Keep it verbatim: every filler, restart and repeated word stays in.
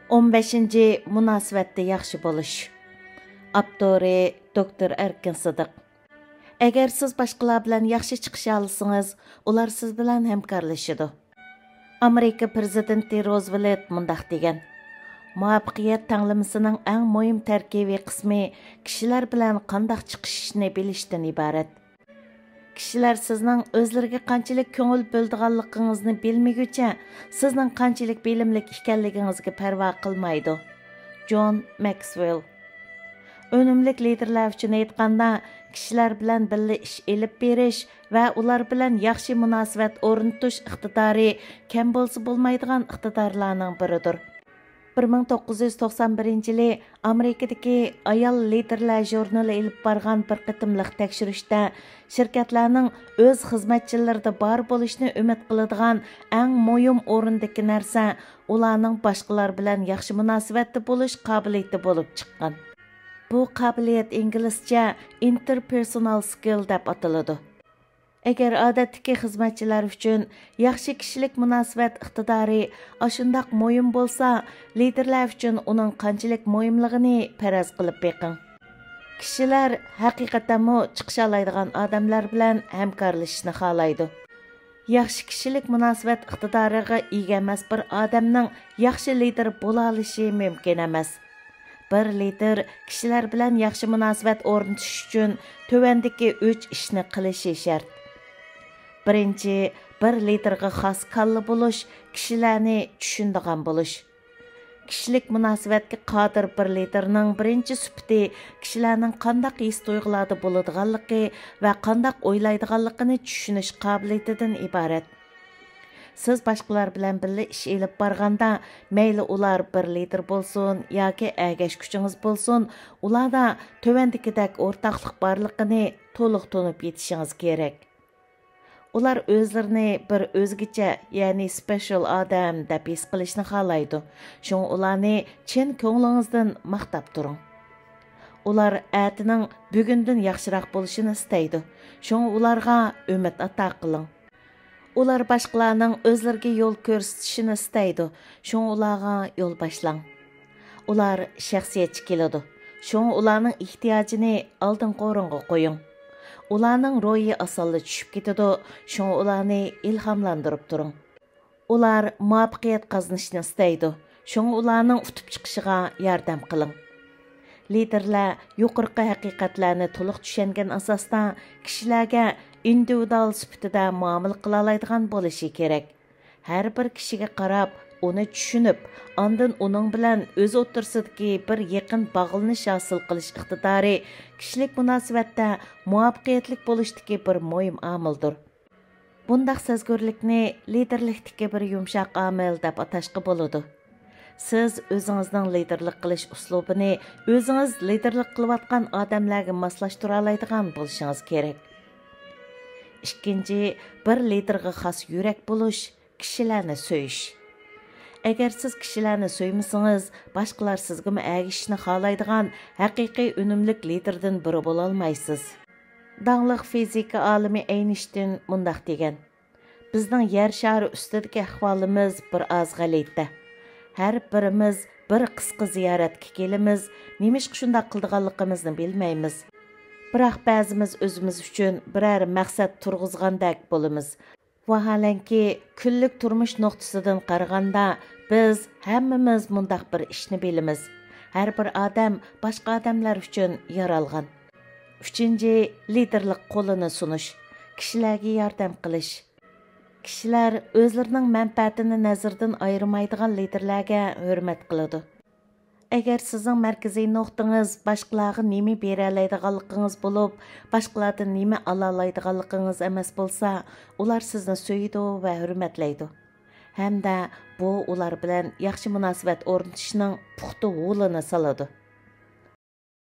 o'n beshinchi Munosabatda yaxshi bo'lish. Avtori doktor Erkin Sidiq. Agar siz boshqalar bilan yaxshi chiqisha olsangiz, ular siz bilan hamkorlashadi. Amerika prezidenti Roosevelt mundaq degan: Muvaffaqiyat tanlamasining eng muhim tarkibiy qismi kishilar bilan qanday chiqishni bilishdan iborat. Kishilar sizning o'zlariga qanchalik ko'ngil bo'ldiganligingizni bilmaguncha, sizning qanchalik bilimli ekanligingizga parvo qilmaydi. John Maxwell. Önümlük liderlər üçün aytqanda, kishilar bilan birga ish elib berish va ular bilan yaxshi munosabat o'rnatish iqtidori kam bo'lsa bo'lmaydigan iqtidorlarning biridir. bir ming to'qqiz yuz to'qson birinchi yili Amerikadagi ayol liderlar jurnali ilib borgan bir qitimliq tekshirishda shirkatlarning o'z xizmatchilarida bor bo'lishni umid qiladigan eng muhim o'rindagi narsa ularning boshqalar bilan yaxshi munosabatda bo'lish qobiliyati bo'lib chiqqan. Bu qobiliyat inglizcha interpersonal skill deb ataladi. Agar odatdagi xizmatchilar uchun yaxshi kishilik munosabat iqtidori ashundaq muhim bo'lsa, liderlar uchun uning qanchalik muhimligini faraz qilib beqing. Kishilar haqiqatan chiqisha oladigan odamlar bilan hamkorlashishni xohlaydi. Yaxshi kishilik munosabat iqtidoriga ega emas bir odamning yaxshi lider bo'la olishi mumkin emas. Bir lider kishilar bilan yaxshi munosabat o'rnatish uchun tövandagi uch ishni qilishi shart. Birinchi, bir liderga xos kalla bo'lish, kishilarni tushunadigan bo'lish. Kishilik munosabatga qodir bir liderning birinchi sifati kishilarning qanday his-tuyg'ularda bo'ladiganligi va qanday o'ylaydiganligini tushunish qobiliyatidan iborat. Siz boshqalar bilan birga ish elib borganda, mayli ular bir lider bo'lsin yoki agash kuchingiz bo'lsin, ularda tövandikidek o'rtaqlik borligini to'liq tunib yetishingiz kerak. Ular o'zlarini bir o'zgacha, ya'ni special odam deb his qilishni xohlaydi. Shun ularni chin ko'nglingizdan maqtab turing. Ular atining bugundan yaxshiroq bo'lishini istaydi. Shun ularga umid ato qiling. Ular boshqalarning o'zlariga yo'l ko'rsatishini istaydi. Shun ularga yo'l boshlang. Ular shaxsiyatchi keladi. Shun ularning ehtiyojini oldin o'ringa qo'ying. Ularning ro'yi osonli tushib ketadi. Shun ularni ilhomlantirib turing. Ular muvaffaqiyat qozonishni istaydi. Shun ularning utib chiqishiga yordam qiling. Liderlar yuqorqi haqiqatlarni to'liq tushungan asosda kishilarga individual sifatida muomala qila oladigan bo'lishi kerak. Har bir kishiga qarab, uni tushunib, ondan uning bilan o'z o'tirsidagi bir yaqin bog'lanish hosil qilish iqtidori kishilik munosabatda muvaffaqiyatli bo'lishdagi bir muhim omildir. Bundaq sezgurlikni liderlikdagi bir yumshoq omil deb atashqa bo'ladi. Siz o'zingizning liderlik qilish uslubini o'zingiz liderlik qilayotgan odamlarga moslashtira oladigan bo'lishingiz kerak. Ikkinchi, bir liderga xos yurak bo'lish, kishilarni so'yish. Agar siz kishilarni so'ymasangiz, boshqalar sizga agishishni xohlaydigan haqiqiy unumli liderdan biri bo'la olmaysiz. Dangliq fizika olimi Einstein mundaq degan: Bizning yer shari ustidagi ahvolimiz bir oz g'alati. Har birimiz bir qisqa ziyoratga kelamiz, nimish shunday qildiganligimizni bilmaymiz. Biroq ba'zimiz o'zimiz uchun biror maqsad turg'izgandek bo'lamiz. Vaholanki, kunlik turmush nuqtasidan qaraganda biz hammamiz mundaq bir ishni bilamiz. Har bir odam boshqa odamlar uchun yaralgan. Uchinchi, liderlik qo'lini sunish, kishilarga yordam qilish. Kishilar o'zlarining manfaatini nazardan ayirmaydigan liderlarga hurmat qiladi. Agar sizning markaziy nuqtangiz boshqalarga nima bera oladiganligingiz bo'lib, boshqalardan nima ola oladiganligingiz emas bo'lsa, ular sizni so'yidi va hurmatlaydi. Hamda bu ular bilan yaxshi munosabat o'rnatishning puxta yo'lini soladi.